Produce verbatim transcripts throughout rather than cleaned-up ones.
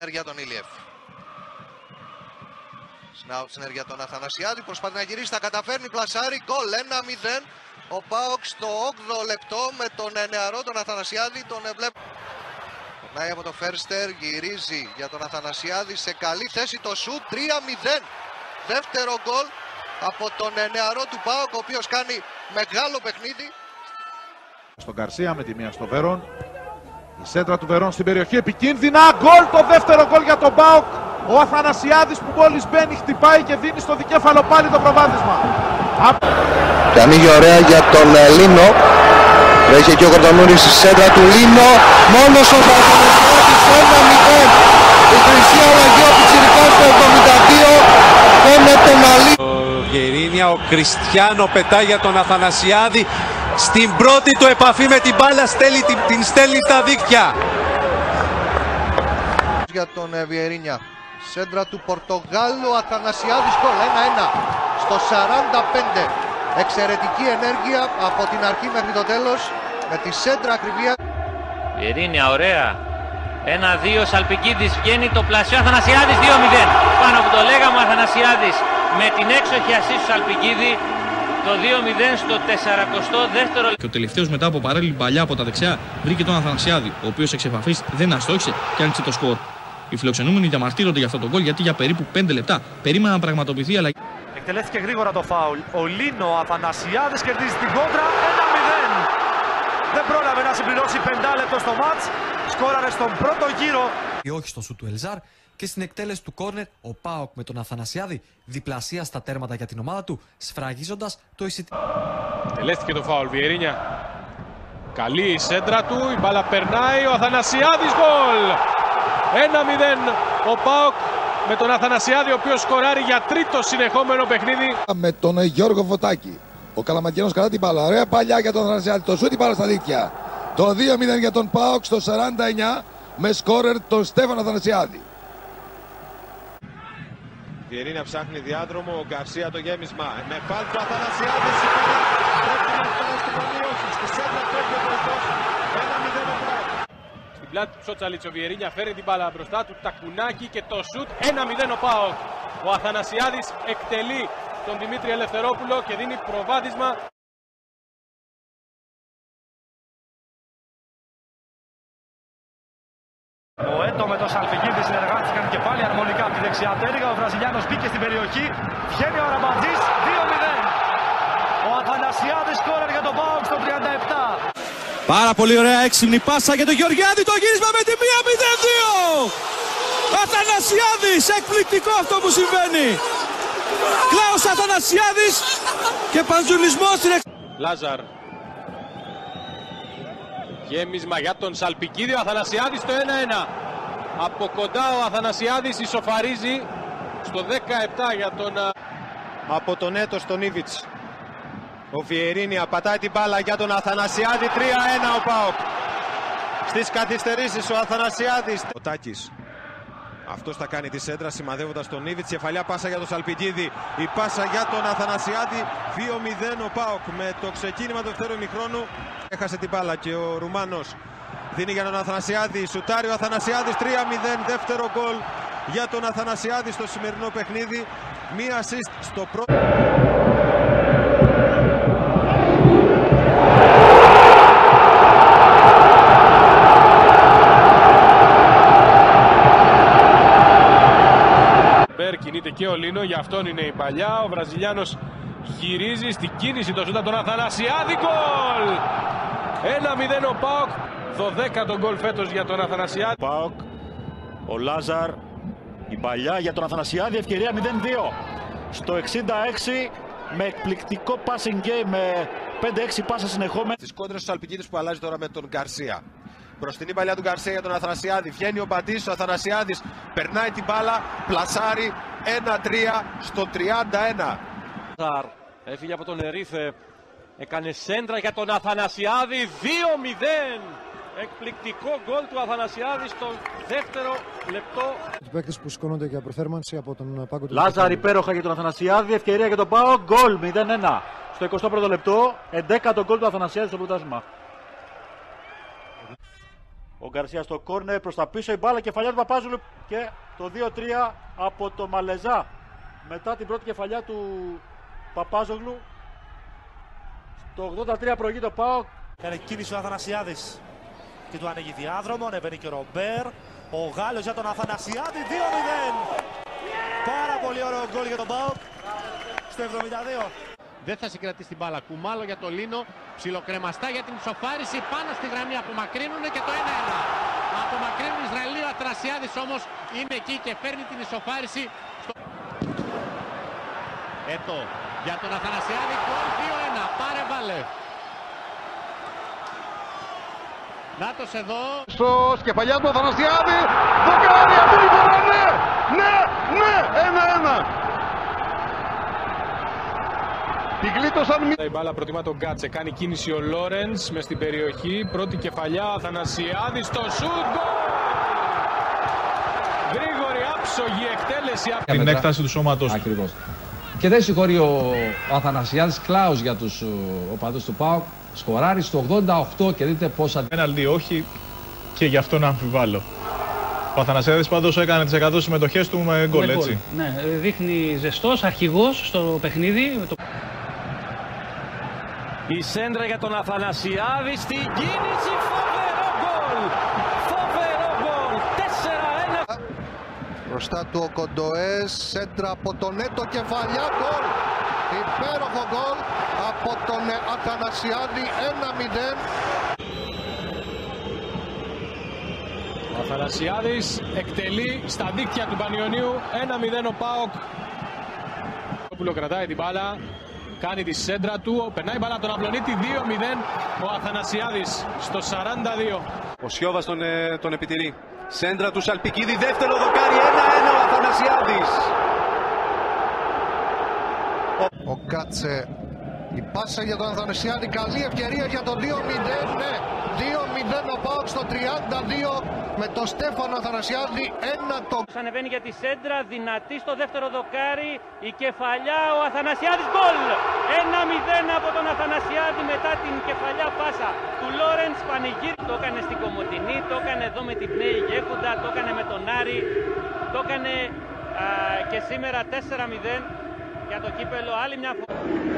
Για τον Ηλιεφ. Σνάουτ συνέργεια τον Αθανασιάδη. Προσπαθεί να γυρίσει, τα καταφέρνει. Πλασάρι. Γκολ ένα μηδέν. Ο ΠΑΟΚ στο όγδοο λεπτό με τον νεαρό τον Αθανασιάδη. Τον βλέπω. Περνάει από το Φέρστερ. Γυρίζει για τον Αθανασιάδη. Σε καλή θέση το σουτ. τρία μηδέν. Δεύτερο γκολ από τον νεαρό του ΠΑΟΚ, ο οποίος κάνει μεγάλο παιχνίδι. Στον Γκαρσία με τη μία στο Βερόν. Η σέντρα του Βερόν στην περιοχή επικίνδυνα. Γκολ, το δεύτερο γκολ για τον ΠΑΟΚ. Ο Αθανασιάδης που μόλις μπαίνει χτυπάει και δίνει στο δικέφαλο πάλι το προβάδισμα. Και ανοίγει ωραία για τον Λίνο. Έχει εκεί ο Κορδονούρης στη σέντρα του Λίνο. Μόνος ο Αθανασιάδης ένα μηδέν. Η χρυσή αλλαγή ο Πιτσιρικάς στο εβδομήντα δύο. Με τον Αλή. Ο Βιερίνια, ο Κριστιάνο πετάει για τον Αθανασιάδη. Στην πρώτη του επαφή με την μπάλα στέλνει, την, την στέλνει στα δίκτυα. Για τον Βιερίνια. Σέντρα του Πορτογάλου, Αθανασιάδης γκολ ένα ένα στο σαράντα πέντε. Εξαιρετική ενέργεια από την αρχή μέχρι το τέλος με τη σέντρα ακριβία. Βιερίνια, ωραία. ένα δύο, Σαλπικίδης βγαίνει το πλασιό, Αθανασιάδης δύο μηδέν. Πάνω που το λέγαμε, ο Αθανασιάδης με την έξοχη ασίστ του Σαλπικίδη, το δύο μηδέν στο σαράντα δεύτερο. Και ο τελευταίος μετά από παράλληλη παλιά από τα δεξιά βρήκε τον Αθανασιάδη, ο οποίος εξ επαφής δεν αστόχησε και άνοιξε το σκορ. Οι φιλοξενούμενοι διαμαρτύρονται για αυτό το γκολ γιατί για περίπου πέντε λεπτά περίμεναν να πραγματοποιηθεί αλλαγή. Εκτελέστηκε γρήγορα το φάουλ. Ο Λίνο, ο Αθανασιάδης κερδίζει την κόντρα ένα μηδέν. Δεν πρόλαβε να συμπληρώσει πέντε λεπτό στο μάτς. Σκόραρε στον πρώτο γύρο. Και όχι στο σου του Ελζάρ. Και στην εκτέλεση του κόρνερ, ο ΠΑΟΚ με τον Αθανασιάδη διπλασία στα τέρματα για την ομάδα του, σφραγίζοντας το εισιτήριο. Εκτελέστηκε το φάουλ, Βιερίνια. Καλή η σέντρα του, η μπάλα περνάει, ο Αθανασιάδης γκολ! ένα μηδέν ο ΠΑΟΚ με τον Αθανασιάδη, ο οποίος σκοράρει για τρίτο συνεχόμενο παιχνίδι. Με τον Γιώργο Φωτάκη. Ο Καλαμακιανός καλά την μπάλα. Ωραία παλιά για τον Αθανασιάδη. Το σούτ η μπάλα στα δίκτυα. Το δύο μηδέν για τον ΠΑΟΚ στο σαράντα εννιά με σκόρερ τον Στέφανο Αθανασιάδη. Βιερίνια ψάχνει διάδρομο, ο Γκαρσία το γέμισμα. Με φάλ του Αθανασιάδης η μπάλα πρέπει να φτάσει στην παντίωση. Στη σέντρα πρέπει ο Μπροστός. ένα μηδέν ο ΠΑΟΚ. Στην πλάτη του Ψότσαλιτς ο Βιερίνια φέρει την μπάλα μπροστά του, τακουνάκι και το σουτ. ένα μηδέν ο ΠΑΟΚ. Ο Αθανασιάδης εκτελεί τον Δημήτρη Ελευθερόπουλο και δίνει προβάδισμα. Ο Έτο με τον Σαλπικίδη συνεργάστηκαν και πάλι αρμονικά από τη δεξιά πτέρυγα. Ο Βραζιλιάνος μπήκε στην περιοχή. Βγαίνει ο Αραμπατζής δύο μηδέν. Ο Αθανασιάδης σκόρερ για τον ΠΑΟΚ στο τριάντα επτά. Πάρα πολύ ωραία έξυπνη πάσα για τον Γεωργιάδη. Το γύρισμα με τη μία μηδέν δύο. Αθανασιάδης, εκπληκτικό αυτό που συμβαίνει. Κλάος Αθανασιάδης και παντζουλισμός στην εξ... Λάζαρ. Γέμισμα για τον Σαλπικίδη, ο Αθανασιάδης το ένα ένα. Από κοντά ο Αθανασιάδης ισοφαρίζει στο δεκαεπτά για τον... Από τον Έτο στον Ήβιτς. Ο Βιερίνια πατάει την μπάλα για τον Αθανασιάδη, τρία ένα ο ΠΑΟΚ. Στις καθυστερήσεις ο Αθανασιάδης. Ο Τάκης. Αυτός θα κάνει τη σέντρα σημαδεύοντας τον Ήβιτς. Κεφαλιά πάσα για τον Σαλπικίδη. Η πάσα για τον Αθανασιάδη. δύο μηδέν ο ΠΑΟΚ με το ξεκίνημα του δεύτερου ημιχρόνου. Έχασε την μπάλα και ο Ρουμάνος δίνει για τον Αθανασιάδη. Σουτάρει ο Αθανασιάδης, τρία μηδέν. Δεύτερο γκολ για τον Αθανασιάδη στο σημερινό παιχνίδι. Μία assist στο πρώτο. Κινείται και ο Λίνο, για αυτόν είναι η παλιά. Ο Βραζιλιάνος γυρίζει στην κίνηση το σούτα τον Αθανασιάδη. Γκολ! ένα μηδέν ο ΠΑΟΚ. δωδέκατο γκολ φέτος για τον Αθανασιάδη. ΠΑΟΚ, ο Λάζαρ, η παλιά για τον Αθανασιάδη, ευκαιρία μηδέν δύο. Στο εξήντα έξι με εκπληκτικό passing game με πέντε έξι πάσα συνεχόμενα. Τις κόντρες του Σαλπικίδης που αλλάζει τώρα με τον Γκαρσία. Μπροστινή παλιά του Γκαρσία για τον Αθανασιάδη. Βγαίνει ο Μπαντής, ο Αθανασιάδης περνάει την μπάλα, πλασάρει ένα τρία στο τριάντα ένα. Έφυγε από τον Ερίθε, έκανε σέντρα για τον Αθανασιάδη, δύο μηδέν. Εκπληκτικό γκολ του Αθανασιάδη στο δεύτερο λεπτό. Τους παίκτες που σηκώνονται για προθέρμανση από τον πάγκο του. Λάζαρ υπέροχα για τον Αθανασιάδη, ευκαιρία για τον ΠΑΟΚ, γκολ μηδέν ένα. Στο εικοστό πρώτο λεπτό, ενδέκατο γκολ του Αθανασιάδη στο πρωτάθλημα. Ο Γκαρσία στο κόρνερ, προς τα πίσω η μπάλα, κεφαλιά του Παπάζογλου και το δύο τρία από το Μαλεζά. Μετά την πρώτη κεφαλιά του Παπάζογλου, στο ογδόντα τρία προηγείται ο ΠΑΟΚ. Κάνει κίνηση ο Αθανασιάδης και του ανοίγει διάδρομο, ανεβαίνει και ο Ρομπέρ. Ο Γάλλος για τον Αθανασιάδη, δύο μηδέν. Πάρα πολύ ωραίο γκολ για τον ΠΑΟΚ στο εβδομήντα δύο. Δεν θα συγκρατήσει την μπάλα. Κουμάλο για το Λίνο. Ψιλοκρεμαστά για την ισοφάριση. Πάνω στη γραμμή απομακρύνουν και το ένα ένα. Απομακρύνουν οι Ισραηλοί. Ο Αθανασιάδης όμως είναι εκεί και παίρνει την ισοφάριση. Στο... Έτο για τον Αθανασιάδη. Γκολ δύο ένα. Πάρε βάλε. Νάτος εδώ. Στο σκεφαλιά του Αθανασιάδη. Δοκάρι αυτή τη φορά. Ναι, ναι, ναι. Ένα ένα. Η μπάλα προτιμά τον Γκάτσε, κάνει κίνηση ο Λόρενς μες στην περιοχή, πρώτη κεφαλιά, Αθανασιάδης στο σούτ, γρήγορη άψογη εκτέλεση από την έκταση του σώματος. Ακριβώς. Και δεν συγχωρεί ο Αθανασιάδης, κλάους για τους οπαδούς του ΠΑΟΚ, σκοράρει στο ογδόντα οκτώ και δείτε πόσα... Πέναλτι όχι και γι' αυτό να αμφιβάλλω. Ο Αθανασιάδης πάντως έκανε τις εκατό συμμετοχές του με γκολ, έτσι. Ναι, δείχνει ζεστός, αρχηγός στο παιχνίδι. Η σέντρα για τον Αθανασιάδη στην κίνηση, φοβερό γκολ! Φοβερό γκολ! τέσσερα ένα. Μπροστά του ο Κοντοές, σέντρα από τον Έτο, κεφαλιά, γκολ! Υπέροχο γκολ από τον Αθανασιάδη, ένα μηδέν. Ο Αθανασιάδης εκτελεί στα δίκτυα του Πανιωνίου, ένα μηδέν ο ΠΑΟΚ. Ο κρατάει την μπάλα. Κάνει τη σέντρα του, περνάει μπάλα τον Αυλονίτη, δύο μηδέν ο Αθανασιάδης στο σαράντα δύο. Ο Σιώβας τον, ε, τον επιτηρεί. Σέντρα του Σαλπικίδη, δεύτερο δοκάρι, ένα ένα ο Αθανασιάδης. Ο, ο Κάτσε, η πάσα για τον Αθανασιάδη, καλή ευκαιρία για το δύο μηδέν, ναι. δύο μηδέν ο ΠΑΟΚ στο τριάντα δύο με τον Στέφανο Αθανασιάδη, ένα το... Ανεβαίνει για τη σέντρα, δυνατή στο δεύτερο δοκάρι, η κεφαλιά, ο Αθανασιάδης, γκολ! ένα μηδέν από τον Αθανασιάδη μετά την κεφαλιά πάσα του Λόρενς, πανηγύρι. Το έκανε στην Κομοτηνή, το έκανε εδώ με την Πνέη Γέχουντα, το έκανε με τον Άρη, το έκανε α, και σήμερα τέσσερα μηδέν για το κύπελο, άλλη μια φορά.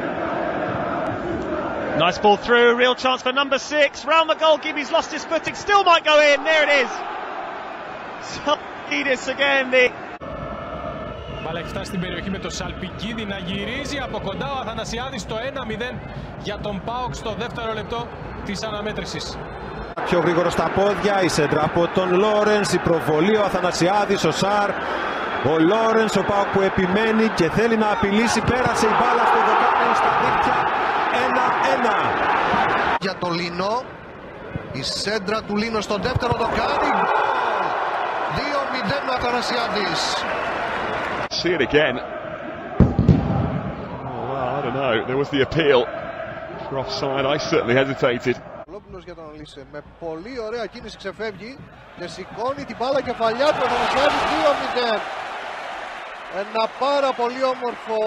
Nice ball through, real chance for number six, round the goalkeeper, he's lost his footing, still might go in, there it is. Salpikidis again. The... Μπάλα έχει φτάσει στην περιοχή με το Σαλπικίδη να γυρίζει από κοντά ο Αθανασιάδης στο ένα μηδέν για τον ΠΑΟΚ στο δεύτερο λεπτό της αναμέτρησης. Πιο γρήγορο στα πόδια, η σέντρα από τον Λόρενς, η προβολή, ο Αθανασιάδης, ο Σάρ. Ο Λόρενς, ο ΠΑΟΚ που επιμένει και θέλει να απειλήσει, πέρασε η μπάλα στο δοκάρι στα δίκτυα. ένα ένα. Για το Λίνο, η σέντρα του Λίνο στο δεύτερο δοκάρι, δύο μηδέν ο Αθανασιάδης. See it again. Oh, well, I don't know. There was the appeal for offside. I certainly hesitated. Λόπουλος για τον Λίσε, με πολύ ωραία κίνηση ξεφεύγει και σηκώνει την μπάλα κεφαλιά του Αθανασιάδης, δύο μηδέν. Ένα πάρα πολύ όμορφο...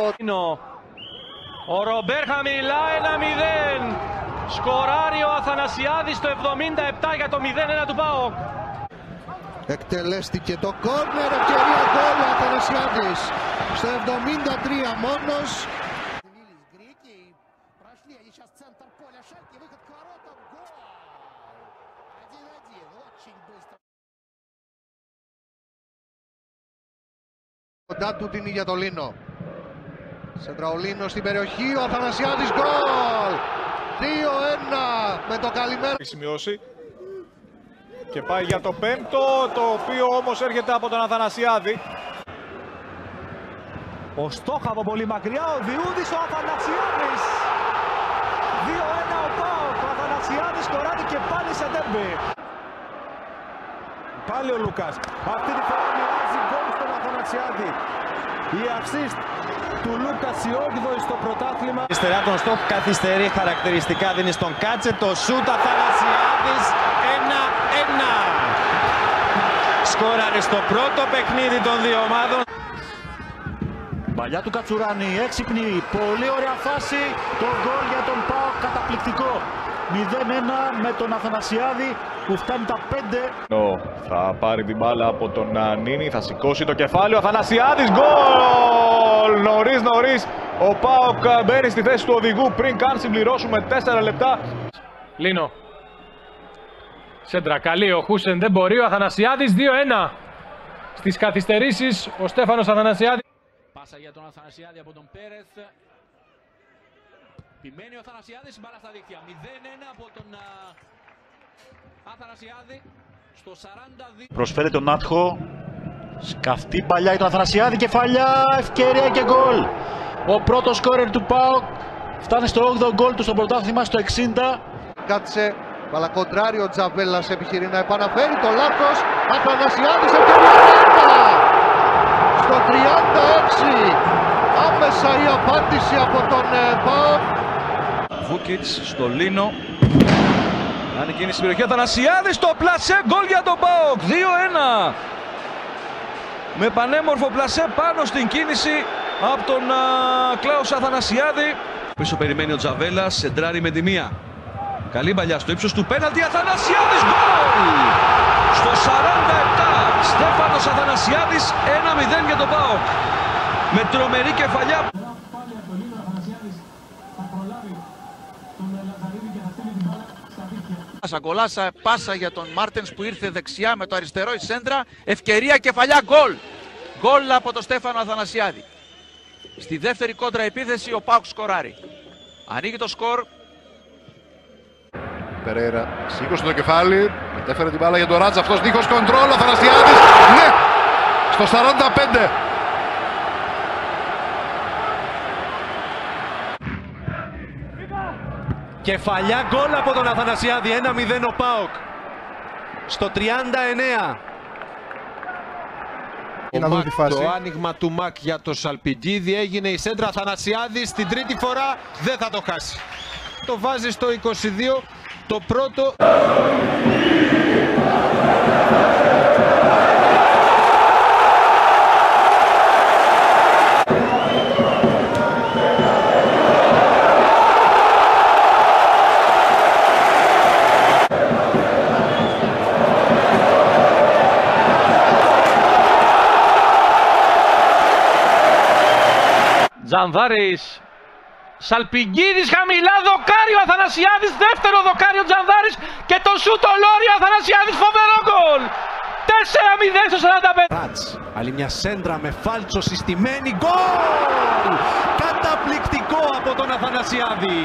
Ο Ρομπέρ χαμηλά, ένα μηδέν. Σκοράρει ο Αθανασιάδης στο εβδομήντα επτά για το μηδέν ένα του ΠΑΟΚ. Εκτελέστηκε το κόρνερ, ευκαιρία γκολ ο Αθανασιάδης στο εβδομήντα τρία μόνος. Κοντά του την για το Λίνο. Σεντραολίνο στην περιοχή, ο Αθανασιάδης, γκολ! δύο ένα με το καλημέρα. Έχει σημειώσει και πάει για το πέμπτο, το οποίο όμως έρχεται από τον Αθανασιάδη. Ο Στόχα από πολύ μακριά, ο Διούδης, ο Αθανασιάδης. δύο ένα ο ΠΑΟΚ, ο Αθανασιάδης σκοράρει και πάλι σε ντέρμπι. Πάλι ο Λουκάς, αυτή τη φορά μοιράζει γκολ στον Αθανασιάδη. Η assist του Λούκας, η όγδοη στο πρωτάθλημα. Αριστερά τον Στόχ, καθυστερεί χαρακτηριστικά, δίνει στον Κάτσε το σούτ, Αθανασιάδης, ένα ένα. Σκόραρε στο πρώτο παιχνίδι των δύο ομάδων. Παλιά του Κατσουράνη, έξυπνη, πολύ ωραία φάση, το γκολ για τον ΠΑΟΚ, καταπληκτικό. μηδέν ένα με τον Αθανασιάδη που φτάνει τα πέντε. Θα πάρει την μπάλα από τον Νίνη, θα σηκώσει το κεφάλι, ο Αθανασιάδης, γκολ! Νωρίς νωρίς ο ΠΑΟΚ μπαίνει στη θέση του οδηγού πριν καν συμπληρώσουμε τέσσερα λεπτά. Λίνο. Σέντρα καλή, ο Χούσεν δεν μπορεί, ο Αθανασιάδης δύο ένα. Στις καθυστερήσεις ο Στέφανος Αθανασιάδης. Πάσα για τον Αθανασιάδη από τον Πέρεθ. Επιμένει ο Αθανασιάδης, μπάλα στα δίκτυα. μηδέν ένα από τον α, Αθανασιάδη στο σαράντα δύο. Προσφέρει τον Νάτχο. Σκαφτή παλιά για τον Αθανασιάδη, κεφαλιά, ευκαιρία και γκολ. Ο πρώτος σκόρερ του ΠΑΟΚ φτάνει στο όγδοο γκολ του στο πρωτάθλημα στο εξήντα. Κάτσε, αλλά κοντράρει ο Τζαβέλας, επιχειρεί να επαναφέρει το λάθος. Αθανασιάδης, ευκαιρία στο τριάντα έξι. Άμεσα η απάντηση από τον ΠΑΟΚ. Βούκιτς στο Λίνο. Κάνει κίνηση στην περιοχή. Αθανασιάδης στο πλασέ. Γκολ για τον ΠΑΟΚ. δύο ένα. Με πανέμορφο πλασέ πάνω στην κίνηση από τον Κλάους Αθανασιάδη. Πίσω περιμένει ο Τζαβέλας. Σεντράρει με τη μία. Καλή παλιά στο ύψος του πέναλτι. Αθανασιάδης. Γκολ! Στο σαράντα επτά. Στέφανος Αθανασιάδης. ένα μηδέν για τον ΠΑΟΚ. Με τρομερή κεφαλιά. Σαγκολάσα, πάσα για τον Μάρτενς που ήρθε δεξιά με το αριστερό η σέντρα. Ευκαιρία, κεφαλιά, γκολ. Γκολ από τον Στέφανο Αθανασιάδη. Στη δεύτερη κόντρα επίθεση ο ΠΑΟΚ σκοράρει. Ανοίγει το σκορ. Περέιρα σήκωσε το κεφάλι, μετέφερε την μπάλα για τον Ράτζα, αυτός δίχως κοντρόλ, Αθανασιάδης, ναι, στο σαράντα πέντε. Κεφαλιά γκολ από τον Αθανασιάδη, ένα μηδέν ο ΠΑΟΚ. Στο τριάντα εννέα. Ο Μακ, το άνοιγμα του Μακ για το Σαλπιγκίδη, έγινε η σέντρα. Αθανασιάδης στην τρίτη φορά δεν θα το χάσει. Το βάζει στο είκοσι δύο, το πρώτο. Τζανδάρης, Σαλπιγκίδης χαμηλά, δοκάρι ο Αθανασιάδης, δεύτερο δοκάρι ο Τζανδάρης και το σούτ ο Λόρι, Αθανασιάδης, φοβερό γκολ! τέσσερα μηδέν στο σαράντα πέντε. Ράτς, άλλη μια σέντρα με φάλτσο συστημένη, γκολ! Καταπληκτικό από τον Αθανασιάδη.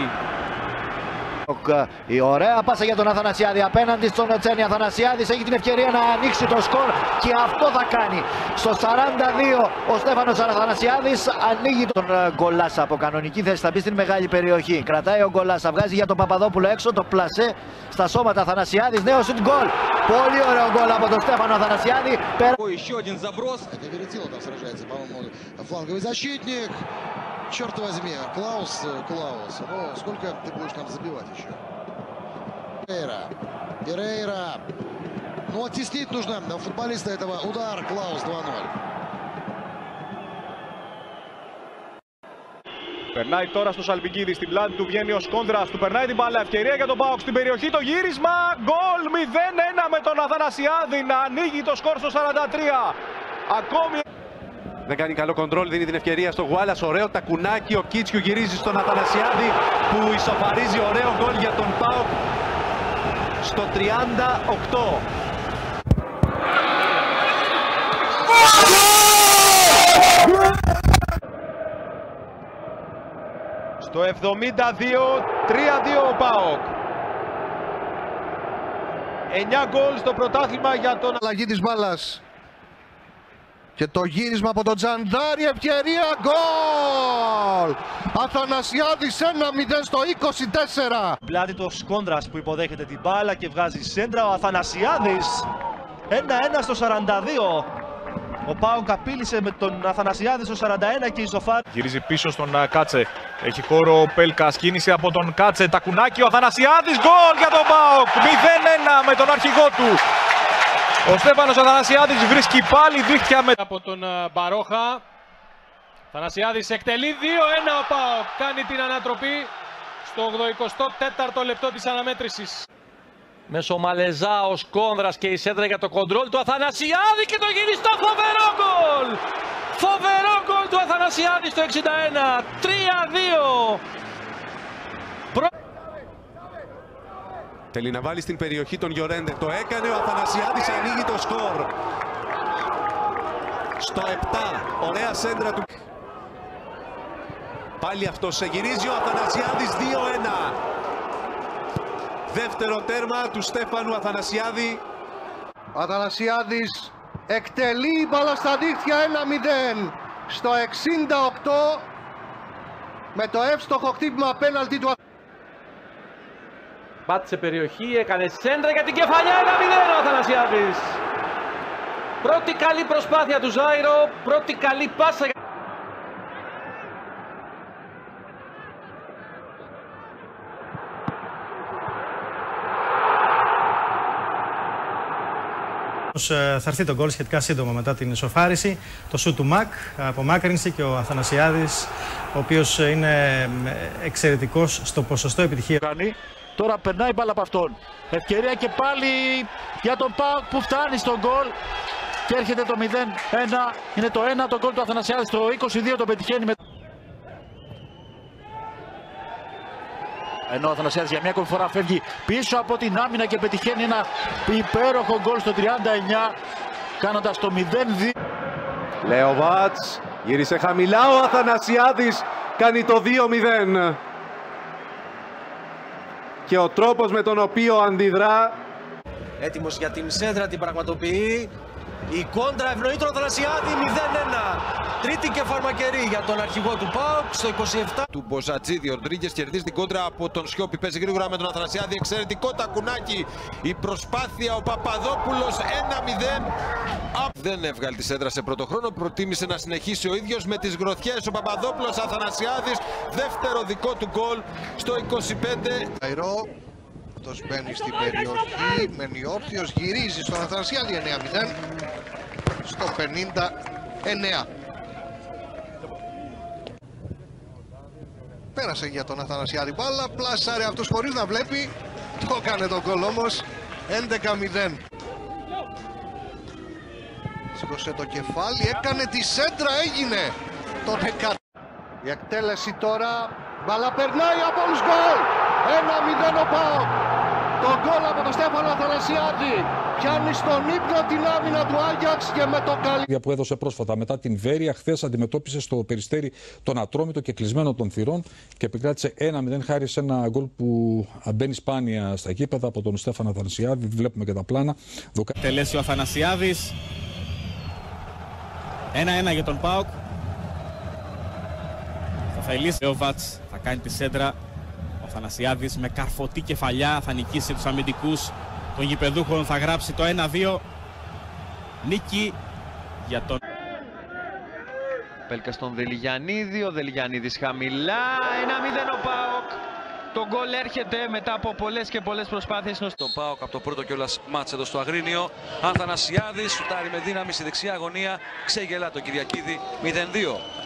Η ωραία πάσα για τον Αθανασιάδη απέναντι στον Τσένι. Αθανασιάδης έχει την ευκαιρία να ανοίξει το σκορ και αυτό θα κάνει. Στο σαράντα δύο ο Στέφανος Αθανασιάδης ανοίγει τον Γκολάσα από κανονική θέση. Θα μπει στην μεγάλη περιοχή. Κρατάει ο Γκολάσα, βγάζει για τον Παπαδόπουλο έξω. Το πλασέ στα σώματα Αθανασιάδης. Νέο σουτ γκολ. Πολύ ωραίο γκολ από τον Στέφανο Αθανασιάδη. Еще один заброс. Это Веретило там сражается, по-моему, фланговый защитник. Черт возьми, Клаус, Клаус, ну сколько ты будешь нам забивать еще? Перейра, Перейра, ну оттеснить нужно футболиста этого, удар, Клаус два ноль. Περνάει τώρα στο Σαλπιγκίδη, στην πλάτη του βγαίνει ο Σκόνδρας, του περνάει την μπάλα, ευκαιρία για τον ΠΑΟΚ στην περιοχή, το γύρισμα, γκολ μηδέν ένα με τον Αθανασιάδη να ανοίγει το σκορ στο σαράντα τρία. Ακόμη... Δεν κάνει καλό κοντρόλ, δίνει την ευκαιρία στο Γουάλας, ωραίο τακουνάκι, ο Κίτσιου γυρίζει στον Αθανασιάδη που ισοφαρίζει, ωραίο γκολ για τον ΠΑΟΚ στο τριάντα οκτώ. Στο εβδομήντα δύο, τρία δύο ο ΠΑΟΚ. εννιά γκολ στο πρωτάθλημα για τον... Αλλαγή της μπάλας. Και το γύρισμα από τον Τζανδάρη, ευκαιρία, γκολ! Αθανασιάδης ένα μηδέν στο είκοσι τέσσερα. Πλάτη το Σκόνδρας που υποδέχεται την μπάλα και βγάζει σέντρα. Ο Αθανασιάδης ένα ένα στο σαράντα δύο. Ο ΠΑΟΚ απείλησε με τον Αθανασιάδη στο σαράντα ένα και ισοφάρει. Γυρίζει πίσω στον Κάτσε. Έχει χώρο ο Πέλκας, κίνηση από τον Κάτσε. Τακουνάκι, ο Αθανασιάδης, γκολ για τον ΠΑΟΚ. μηδέν ένα με τον αρχηγό του. Ο Στέφανος Αθανασιάδης βρίσκει πάλι δίχτυα με... από τον Μπαρόχα. Αθανασιάδης εκτελεί δύο ένα ο ΠΑΟΚ. Κάνει την ανατροπή στο ογδοηκοστό τέταρτο λεπτό της αναμέτρησης. Μέσω Μαλεζά ο Σκόνδρας και η σέντρα για το κοντρόλ του Αθανασιάδη και το γυριστό φοβερό γκολ! Φοβερό γκολ του Αθανασιάδη στο εξήντα ένα. τρία δύο. Προ... Θέλει να βάλει στην περιοχή τον Γιορέντε. Το έκανε ο Αθανασιάδης, ανοίγει το σκορ. Στο επτά, ωραία σέντρα του. Πάλι αυτός σε γυρίζει ο Αθανασιάδης, δύο ένα. Δεύτερο τέρμα του Στέφανου Αθανασιάδη. Αθανασιάδης εκτελεί η μπάλα στα δίχτυα, ένα μηδέν. Στο εξήντα οκτώ με το εύστοχο χτύπημα πέναλτι του. Πάτησε περιοχή, έκανε σέντρα για την κεφαλιά, ένα μηδέν ο Αθανασιάδης. Πρώτη καλή προσπάθεια του Ζάιρο, πρώτη καλή πάσα. Θα έρθει το γκολ σχετικά σύντομα μετά την ισοφάριση. Το σουτ του Μακ, απομάκρυνση, και ο Αθανασιάδης, ο οποίος είναι εξαιρετικός στο ποσοστό επιτυχία. Τώρα περνάει η μπάλα από αυτόν. Ευκαιρία και πάλι για τον ΠΑΟΚ που φτάνει στον γκολ. Και έρχεται το μηδέν ένα. Είναι το ένα το γκολ του Αθανασιάδη. Στο είκοσι δύο το πετυχαίνει. Με... Ενώ ο Αθανασιάδης για μια ακόμη φορά φεύγει πίσω από την άμυνα και πετυχαίνει ένα υπέροχο γκολ στο τριάντα εννιά, κάνοντας το μηδέν δύο. Λέοβατς, γύρισε χαμηλά ο Αθανασιάδης, κάνει το δύο μηδέν. Και ο τρόπος με τον οποίο αντιδρά. Έτοιμος για την σέντρα, την πραγματοποιεί. Η κόντρα ευνοεί τον Αθανασιάδη, μηδέν ένα. Τρίτη και φαρμακερή για τον αρχηγό του ΠΑΟΚ στο είκοσι επτά. Του Μποζατζίδη, ο Ροντρίγκες κερδίζει την κόντρα από τον Σιώπη. Παίζει γρήγορα με τον Αθανασιάδη. Εξαιρετικό τακουνάκι. Η προσπάθεια, ο Παπαδόπουλος ένα μηδέν. Δεν έβγαλε τη σέντρα σε πρώτο χρόνο. Προτίμησε να συνεχίσει ο ίδιος με τις γροθιές. Ο Παπαδόπουλος, Αθανασιάδης. Δεύτερο δικό του γκολ στο είκοσι πέντε. Αυτός μπαίνει στην περιοχή, μένει όρθιος, γυρίζει στον Αθανασιάδη, εννέα μηδέν στο πενήντα εννέα. Πέρασε για τον Αθανασιάδη μπάλα, πλάσαρε αυτός χωρίς να βλέπει, το έκανε τον γκολ όμως, έντεκα μηδέν. Σήκωσε το κεφάλι, έκανε τη σέντρα, έγινε το δεκά. Η εκτέλεση τώρα, μπάλα περνάει από όλους, γκολ! ένα μηδέν ο ΠΑΟΚ. Το γκολ από τον Στέφανο Αθανασιάδη πιάνει στον ύπνο την άμυνα του Άγιαξ και με το καλή. Που έδωσε πρόσφατα μετά την Βέρεια, χθες αντιμετώπισε στο Περιστέρι τον Ατρόμητο και κλεισμένο των θυρών και επικράτησε ένα μηδέν χάρη σε ένα γκολ που μπαίνει σπάνια στα γήπεδα από τον Στέφανο Αθανασιάδη. Βλέπουμε και τα πλάνα. Τελέσει ο Αθανασιάδης. ένα ένα για τον ΠΑΟΚ. Θα θελήσει ο Βάτς, θα κάνει τη σέντρα. Ο Αθανασιάδης με καρφωτή κεφαλιά θα νικήσει τους αμυντικούς των γηπεδούχων, θα γράψει το ένα δύο. Νίκη για τον... Πέλκα στον Δελιγιαννίδη, ο Δελιγιαννίδης χαμηλά, ένα μηδέν ο ΠΑΟΚ. Το γκολ έρχεται μετά από πολλές και πολλές προσπάθειες. Το ΠΑΟΚ από το πρώτο κιόλας μάτς εδώ στο Αγρίνιο. Αθανασιάδης σουτάρει με δύναμη στη δεξιά γωνία, ξεγελά τον Κυριακίδη, μηδέν δύο.